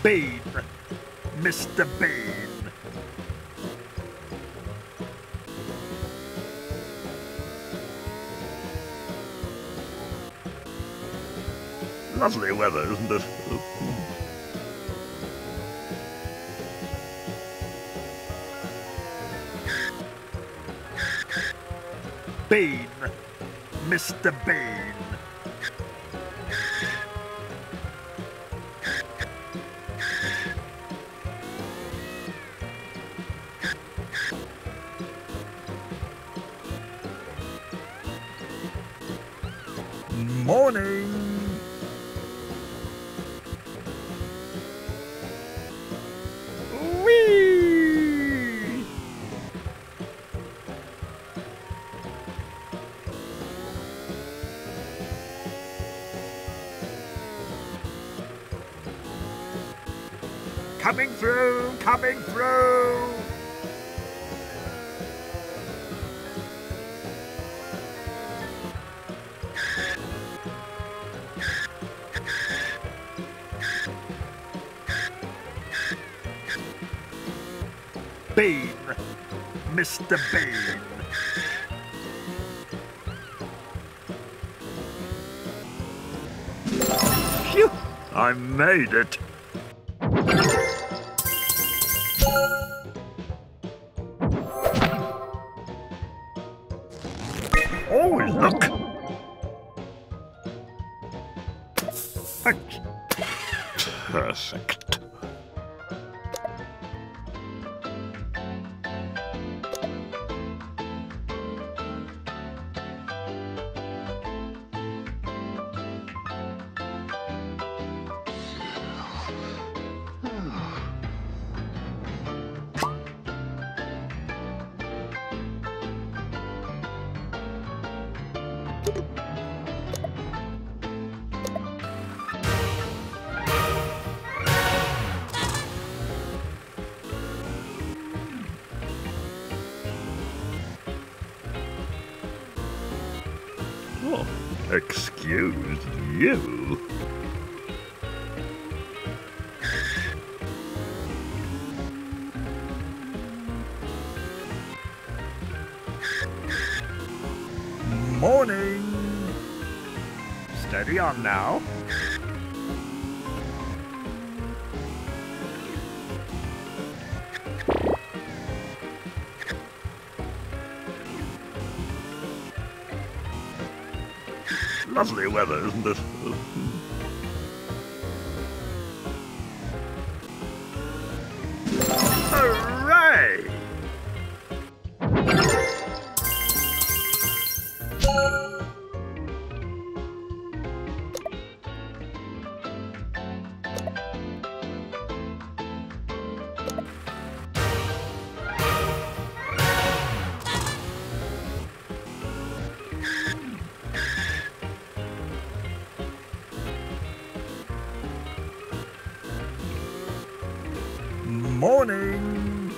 Bean, Mr. Bean. Lovely weather, isn't it? Bean, Mr. Bean. Morning. Whee! Coming through, coming through. Bean, Mr. Bean. Phew! I made it. Oh, look! Perfect. Oh, excuse you. Morning. Steady on now. Lovely weather, isn't it? Hooray! Morning.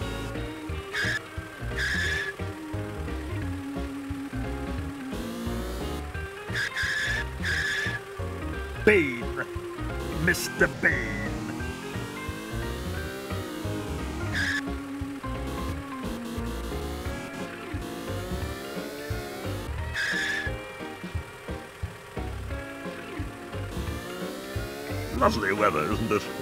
Bean, Mr. Bean. Lovely weather, isn't it?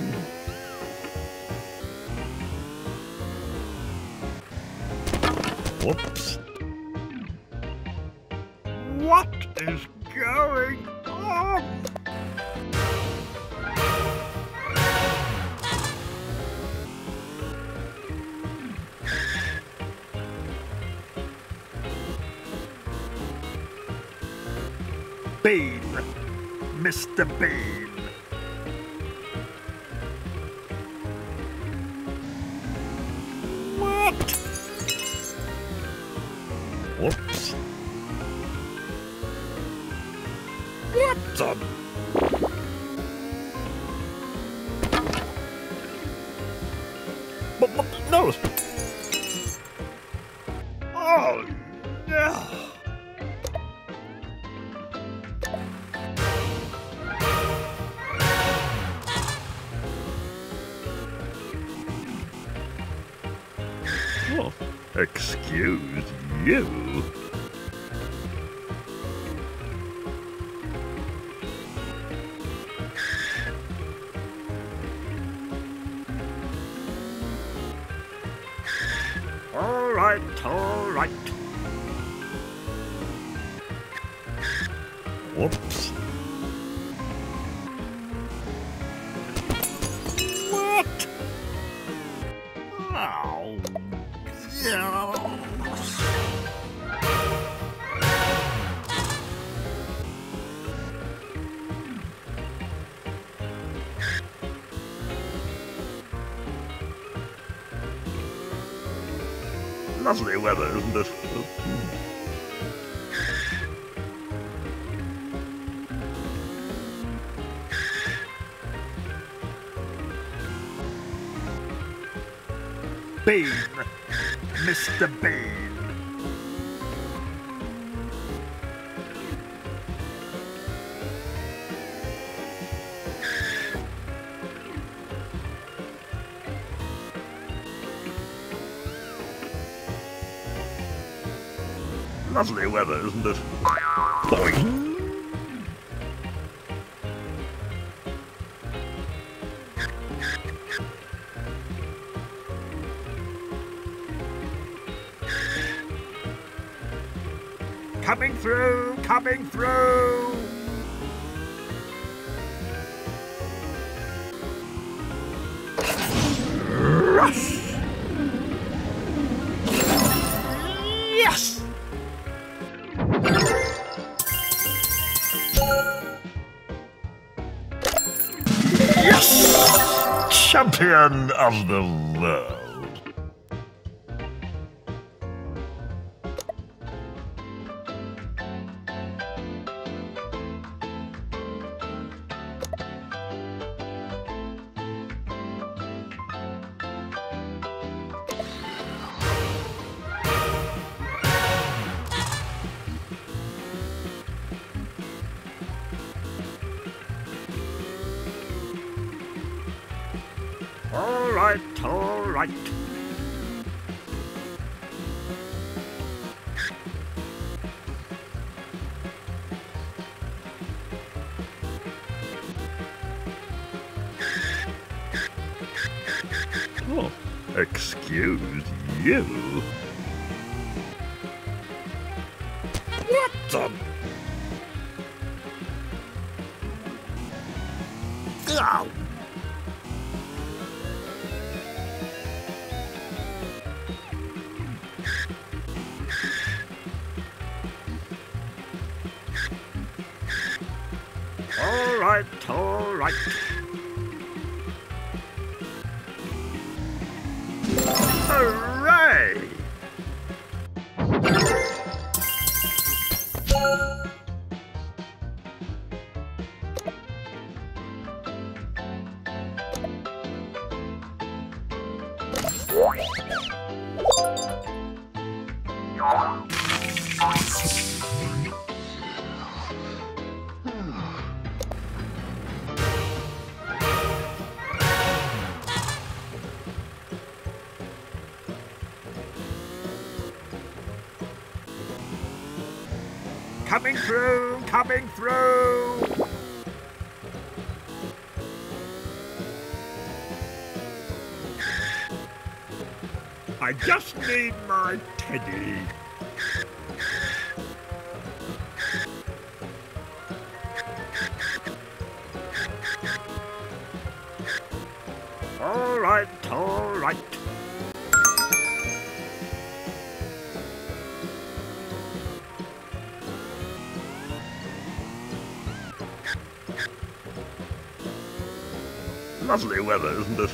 Whoops. What is going on? Bean, Mr. Bean. What? Whoops. What the? No. Oh, no. Excuse you? All right, all right. Whoops. What? Oh, yeah. Lovely weather, isn't it? Bean, Mr. Bean. Lovely weather, isn't it? Boing. Coming through, coming through. Rush. Yes. Yes! Champion of the world. All right, all right. Oh, excuse you. What the? Oh. All right, all right. Hooray! Coming through, coming through. I just need my teddy. All right, all right. Lovely weather, isn't it?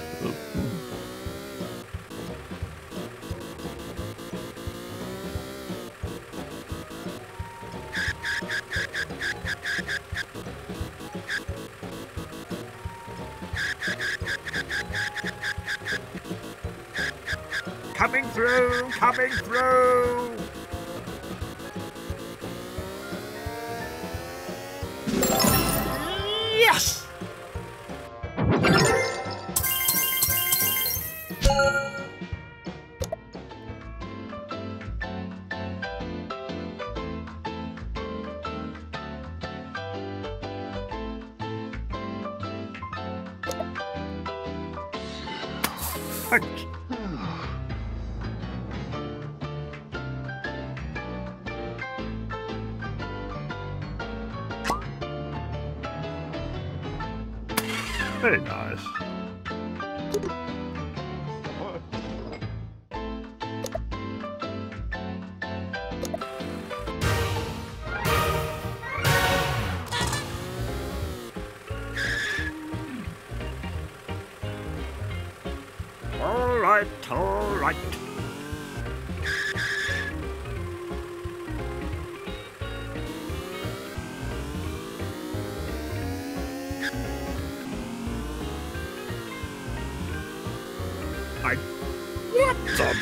Coming through, coming through. Yes! Thanks. Very nice. All right, all right. I want some.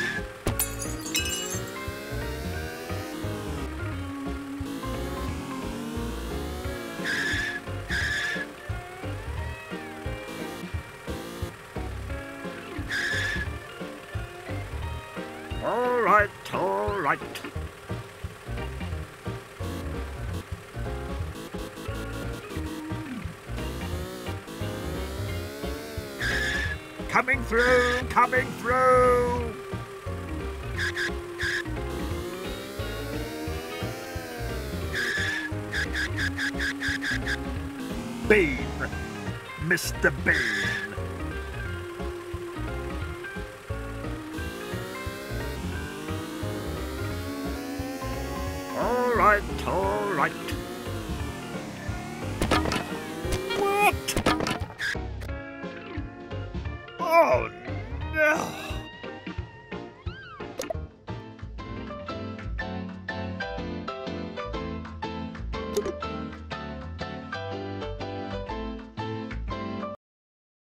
All right, all right. Coming through, coming through. Bean, Mr. Bean. All right, all right. What? Oh,